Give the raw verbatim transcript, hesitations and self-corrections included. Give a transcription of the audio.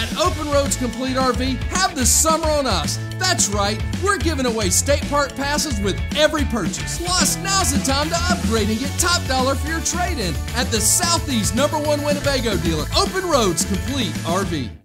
At Open Roads Complete R V, have the summer on us. That's right, we're giving away state park passes with every purchase. Plus, now's the time to upgrade and get top dollar for your trade-in at the Southeast number one Winnebago dealer, Open Roads Complete R V.